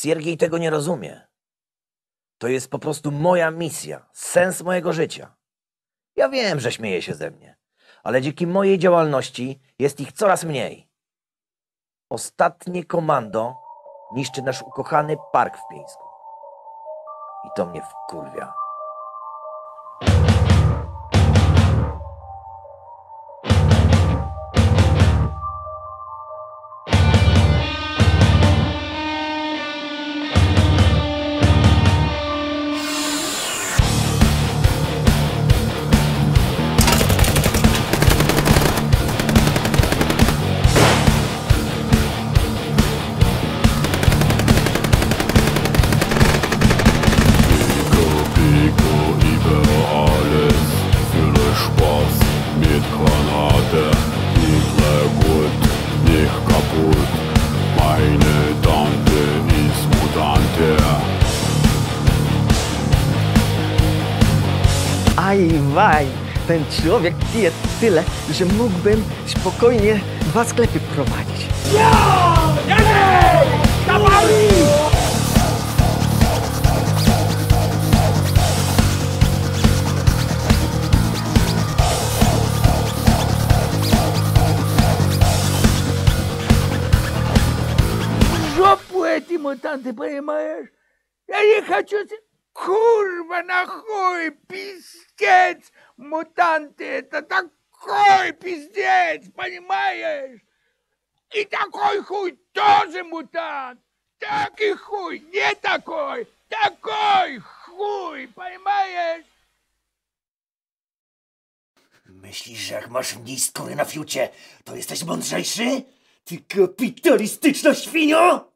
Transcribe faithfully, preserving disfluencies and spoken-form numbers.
Siergiej tego nie rozumie. To jest po prostu moja misja, sens mojego życia. Ja wiem, że śmieje się ze mnie, ale dzięki mojej działalności jest ich coraz mniej. Ostatnie komando niszczy nasz ukochany park w Pieńsku. I to mnie wkurwia. Aj, waj, ten człowiek pije tyle, że mógłbym spokojnie dwa sklepy prowadzić. Жопу эти мутанты, понимаешь? Я не хочу... Курва, нахуй, пиздец! Мутанты, это такой пиздец, понимаешь? И такой хуй тоже мутант! Такой хуй, не такой! Такой chuj, понимаешь? Myślisz, że jak masz mniej skóry na fiucie, to jesteś mądrzejszy? Ty kapitalistyczna świnio!